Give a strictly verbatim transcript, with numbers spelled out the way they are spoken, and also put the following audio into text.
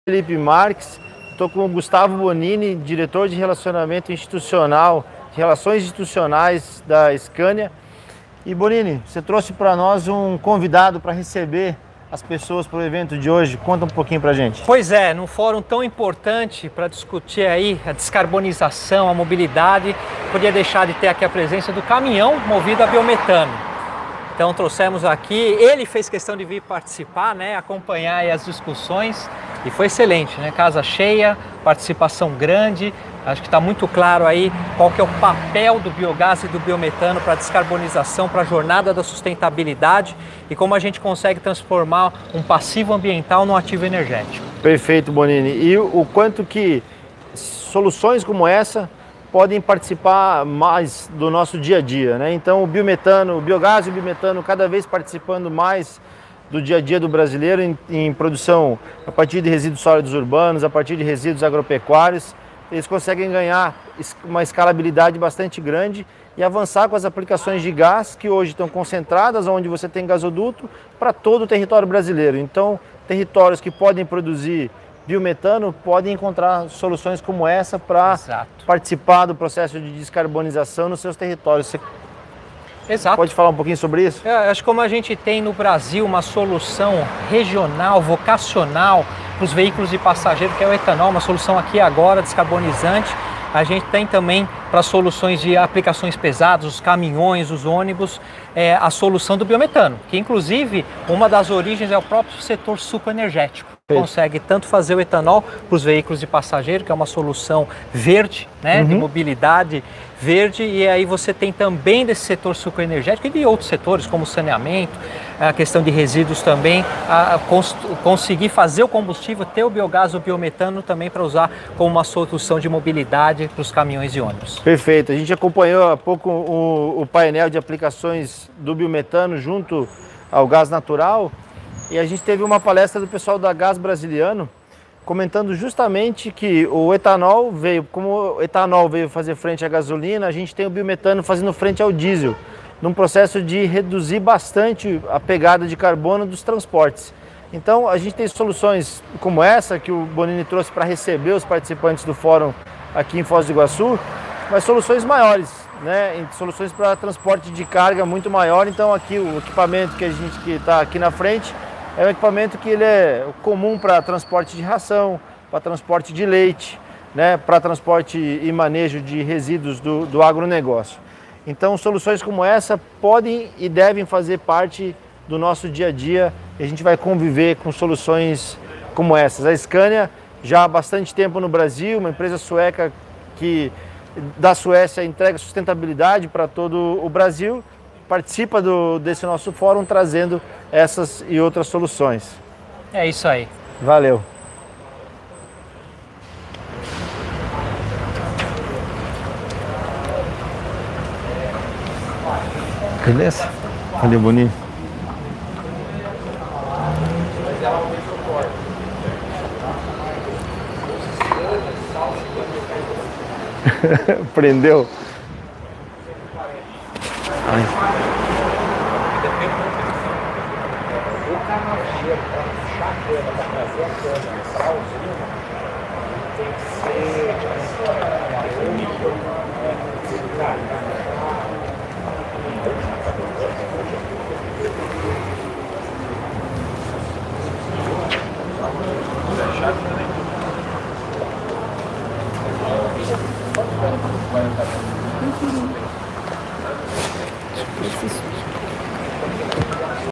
Felipe Marques, estou com o Gustavo Bonini, diretor de relacionamento institucional, de relações institucionais da Scania. E Bonini, você trouxe para nós um convidado para receber as pessoas para o evento de hoje. Conta um pouquinho para a gente. Pois é, num fórum tão importante para discutir aí a descarbonização, a mobilidade, podia deixar de ter aqui a presença do caminhão movido a biometano. Então trouxemos aqui, ele fez questão de vir participar, né, acompanhar aí as discussões e foi excelente, né, casa cheia, participação grande, acho que está muito claro aí qual que é o papel do biogás e do biometano para a descarbonização, para a jornada da sustentabilidade e como a gente consegue transformar um passivo ambiental num ativo energético. Perfeito, Bonini. E o quanto que soluções como essa podem participar mais do nosso dia a dia, né? Então o biometano, o biogás e o biometano cada vez participando mais do dia a dia do brasileiro em, em produção a partir de resíduos sólidos urbanos, a partir de resíduos agropecuários, eles conseguem ganhar uma escalabilidade bastante grande e avançar com as aplicações de gás que hoje estão concentradas onde você tem gasoduto para todo o território brasileiro. Então territórios que podem produzir biometano podem encontrar soluções como essa para participar do processo de descarbonização nos seus territórios. Você Exato. Pode falar um pouquinho sobre isso? Eu acho que como a gente tem no Brasil uma solução regional, vocacional para os veículos de passageiro, que é o etanol, uma solução aqui agora descarbonizante, a gente tem também para soluções de aplicações pesadas, os caminhões, os ônibus, é, a solução do biometano, que inclusive uma das origens é o próprio setor sucoenergético. Consegue tanto fazer o etanol para os veículos de passageiro, que é uma solução verde, né, uhum. de mobilidade verde, e aí você tem também desse setor sucoenergético e de outros setores, como saneamento, a questão de resíduos também, a, a cons conseguir fazer o combustível, ter o biogás ou o biometano também para usar como uma solução de mobilidade para os caminhões e ônibus. Perfeito, a gente acompanhou há pouco o, o painel de aplicações do biometano junto ao gás natural. E a gente teve uma palestra do pessoal da Gás Brasiliano comentando justamente que o etanol veio, como o etanol veio fazer frente à gasolina, a gente tem o biometano fazendo frente ao diesel, num processo de reduzir bastante a pegada de carbono dos transportes. Então a gente tem soluções como essa que o Bonini trouxe para receber os participantes do fórum aqui em Foz do Iguaçu, mas soluções maiores, né? Soluções para transporte de carga muito maior. Então aqui o equipamento que a gente que está aqui na frente é um equipamento que ele é comum para transporte de ração, para transporte de leite, né, para transporte e manejo de resíduos do, do agronegócio. Então soluções como essa podem e devem fazer parte do nosso dia a dia e a gente vai conviver com soluções como essas. A Scania já há bastante tempo no Brasil, uma empresa sueca que da Suécia entrega sustentabilidade para todo o Brasil, participa do, desse nosso fórum trazendo essas e outras soluções. É isso aí. Valeu. Beleza? Valeu, Bonini. Prendeu. Ai. Uhum.